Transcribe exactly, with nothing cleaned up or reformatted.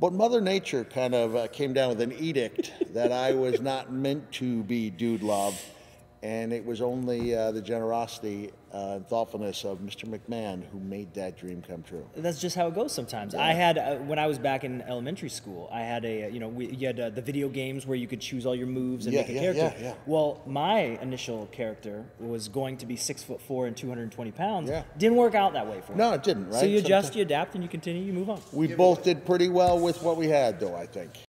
But Mother Nature kind of uh, came down with an edict that I was not meant to be Dude Love, and it was only uh, the generosity uh, and thoughtfulness of Mister McMahon who made that dream come true. That's just how it goes sometimes. Yeah. I had, uh, when I was back in elementary school, I had a, you know, we, you had uh, the video games where you could choose all your moves and yeah, make a yeah, character. Yeah, yeah. Well, my initial character was going to be six foot four and two hundred twenty pounds. Yeah. Didn't work out that way for me. No, it didn't, right? So you adjust, Sometimes. you adapt, and you continue, you move on. We both did pretty well with what we had, though, I think.